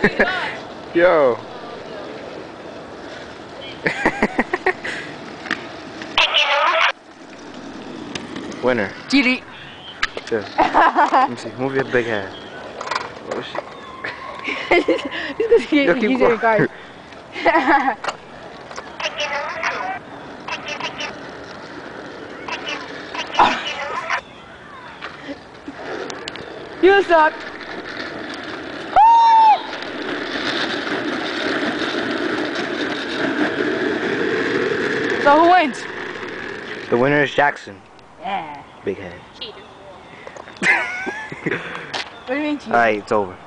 Yo. Winner. GD. Chill. Let me see. Move your big head. Oh shit. He's gonna get Keep using a card. You suck. So who wins? The winner is Jackson. Yeah. Big head. What do you mean cheater? Alright, it's over.